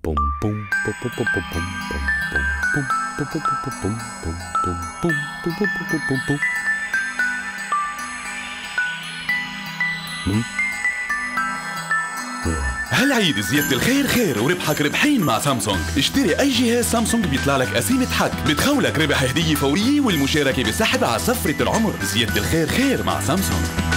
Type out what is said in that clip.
بوم بوم بوم بوم بوم بوم بوم بوم بوم بوم بوم بوم بوم بوم بوم بوم بوم. هالعيد زيادة الخير خير وربحك ربحين مع سامسونج. اشتري أي جهاز سامسونج بيطلع لك قسيمة حك بتخولك ربح هدية فورية والمشاركة بسحب على صفرة العمر. زيادة الخير خير مع سامسونج.